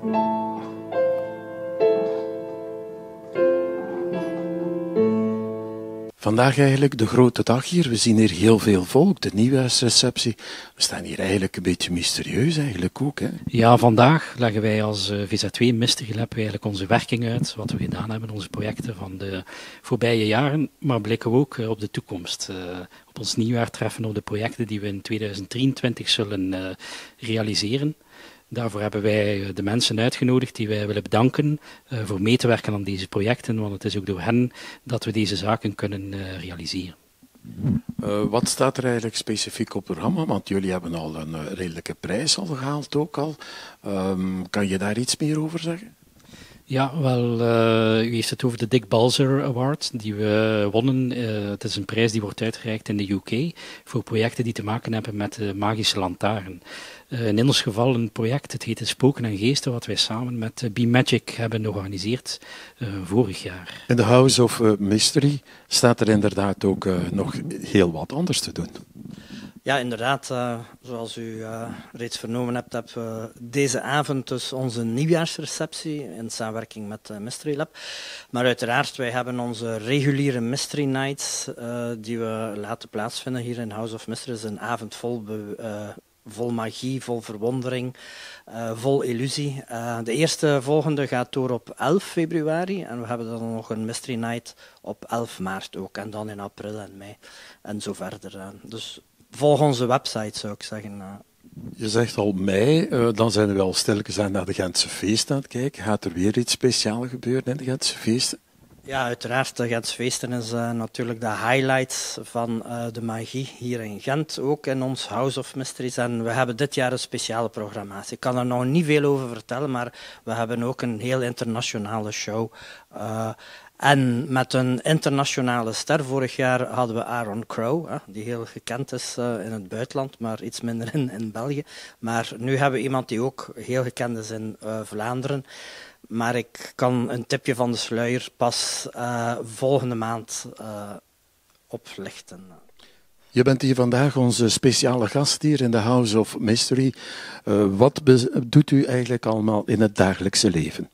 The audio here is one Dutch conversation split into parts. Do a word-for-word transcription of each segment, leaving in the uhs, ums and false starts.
Vandaag eigenlijk de grote dag hier. We zien hier heel veel volk, de nieuwjaarsreceptie. We staan hier eigenlijk een beetje mysterieus eigenlijk ook, hè? Ja, vandaag leggen wij als uh, V Z twee Mystery Lab eigenlijk onze werking uit, wat we gedaan hebben, onze projecten van de voorbije jaren, maar blikken we ook uh, op de toekomst. Uh, op ons nieuwjaartreffen op de projecten die we in tweeduizend drieëntwintig zullen uh, realiseren. Daarvoor hebben wij de mensen uitgenodigd die wij willen bedanken uh, voor mee te werken aan deze projecten, want het is ook door hen dat we deze zaken kunnen uh, realiseren. Uh, wat staat er eigenlijk specifiek op het programma? Want jullie hebben al een uh, redelijke prijs al gehaald ook al. Um, kan je daar iets meer over zeggen? Ja, wel, uh, u heeft het over de Dick Balzer Award, die we wonnen. Uh, het is een prijs die wordt uitgereikt in de U K voor projecten die te maken hebben met de magische lantaarn. Uh, in ons geval een project, het heet Spoken en Geesten, wat wij samen met uh, B-Magic hebben georganiseerd uh, vorig jaar. In de House of uh, Mystery staat er inderdaad ook uh, nog heel wat anders te doen. Ja, inderdaad. Uh, zoals u uh, reeds vernomen hebt, hebben we deze avond dus onze nieuwjaarsreceptie in samenwerking met uh, Mystery Lab. Maar uiteraard, wij hebben onze reguliere Mystery Nights uh, die we laten plaatsvinden hier in House of Mystery. Het is een avond vol, uh, vol magie, vol verwondering, uh, vol illusie. Uh, de eerste volgende gaat door op elf februari en we hebben dan nog een Mystery Night op elf maart ook. En dan in april en mei en zo verder. Uh, dus volg onze website, zou ik zeggen. Je zegt al mei, uh, dan zijn we al stilletjes aan naar de Gentse feesten aan het kijken. Gaat er weer iets speciaals gebeuren in de Gentse feesten? Ja, uiteraard. De Gentse feesten is uh, natuurlijk de highlight van uh, de magie hier in Gent, ook in ons House of Mysteries. En we hebben dit jaar een speciale programmatie. Ik kan er nog niet veel over vertellen, maar we hebben ook een heel internationale show. Uh, En met een internationale ster. Vorig jaar hadden we Aaron Crow, hè, die heel gekend is uh, in het buitenland, maar iets minder in, in België. Maar nu hebben we iemand die ook heel gekend is in uh, Vlaanderen. Maar ik kan een tipje van de sluier pas uh, volgende maand uh, oplichten. Je bent hier vandaag onze speciale gast hier in de House of Mystery. Uh, wat doet u eigenlijk allemaal in het dagelijkse leven?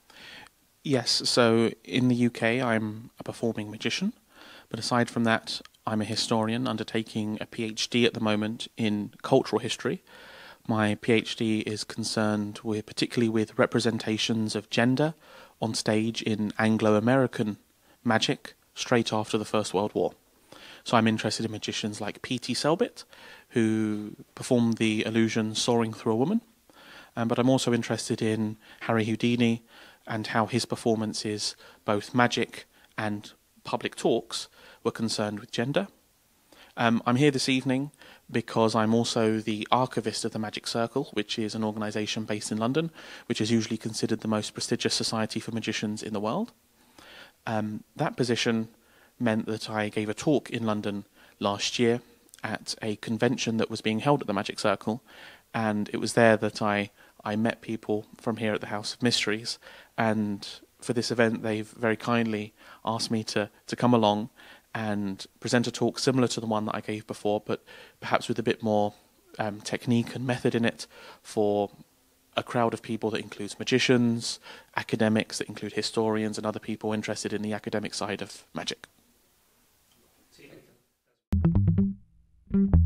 Yes, so in the U K I'm a performing magician, but aside from that I'm a historian undertaking a PhD at the moment in cultural history. My PhD is concerned with particularly with representations of gender on stage in Anglo-American magic straight after the First World War. So I'm interested in magicians like P T Selbit, who performed the illusion Soaring Through a Woman, um, but I'm also interested in Harry Houdini and how his performances, both magic and public talks, were concerned with gender. Um, I'm here this evening because I'm also the archivist of the Magic Circle, which is an organisation based in London, which is usually considered the most prestigious society for magicians in the world. Um, that position meant that I gave a talk in London last year at a convention that was being held at the Magic Circle, and it was there that I, I met people from here at the House of Mysteries, and for this event they've very kindly asked me to, to come along and present a talk similar to the one that I gave before, but perhaps with a bit more um, technique and method in it for a crowd of people that includes magicians, academics, that include historians and other people interested in the academic side of magic. Thank you.